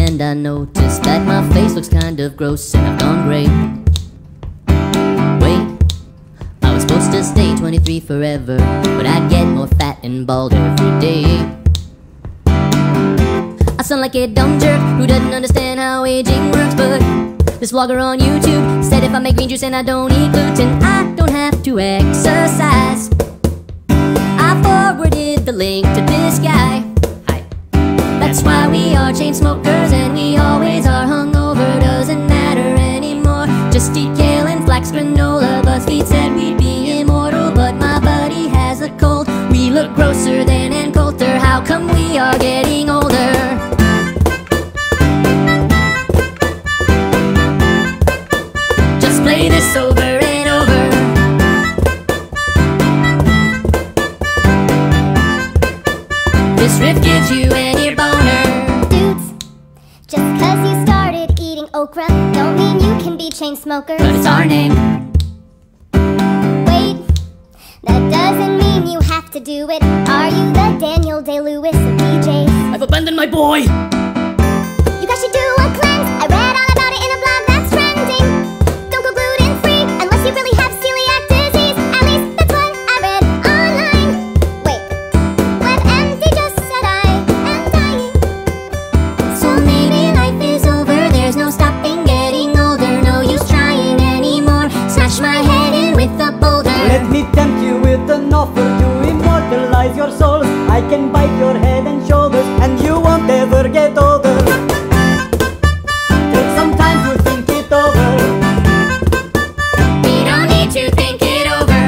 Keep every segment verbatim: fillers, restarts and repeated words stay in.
and I noticed that my face looks kind of gross and I've gone gray. Wait, I was supposed to stay twenty-three forever, but I'd get more fat and bald every day. I sound like a dumb jerk who doesn't understand how aging works, but this vlogger on YouTube said if I make green juice and I don't eat gluten, I don't have to exercise. I forwarded the link to this guy. Hi. That's why we are chain smokers and we always are hungover. Doesn't matter anymore. Just eat kale and flax granola. BuzzFeed said we'd be immortal, but my buddy has a cold. We look grosser than Ann Coulter. How come we are getting older? Just play this over and over. This riff gives you any boner. Dudes, just cause you started eating okra don't mean you can be chain smokers. But it's our name. Wait, that doesn't mean you have to do it. Are you the Daniel Day-Lewis of D Js? I've abandoned my boy. You guys should do a cleanse. I read all about it in a blog that's trending. Don't go gluten-free unless you really have celiac disease. At least that's what I read online. Wait, WebMD just said I am dying. So maybe life is over. There's no stopping getting older. No use trying anymore. Smash my head in with a boulder. Let me tempt you with an offer to immortalize your souls. I can bite your head and shoulders and you won't ever get older. Take some time to think it over. We don't need to think it over.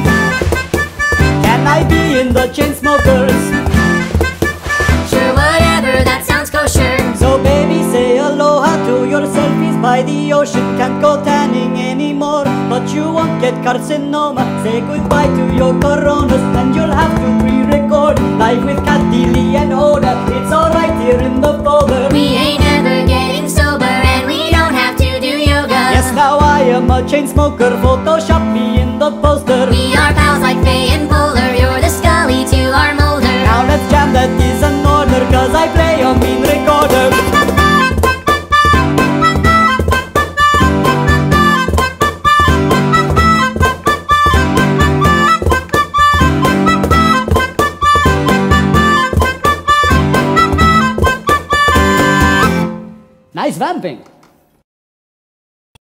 Can I be in the chain smokers? Sure, whatever, that sounds kosher. So baby, say aloha to your selfies by the ocean. Can't go tanning anymore, but you won't get carcinoma. Say goodbye to your coronas and you'll have to pre-record live with Katy Lee and Oda. It's alright here in the folder. We ain't ever getting sober and we don't have to do yoga. Yes, now I am a chain smoker. Photoshop me in the poster. We are pals like Faye and Bowler. You're the Scully to our Mulder. Now let's jam, that is an order, cause I play a mean recorder. Nice vamping!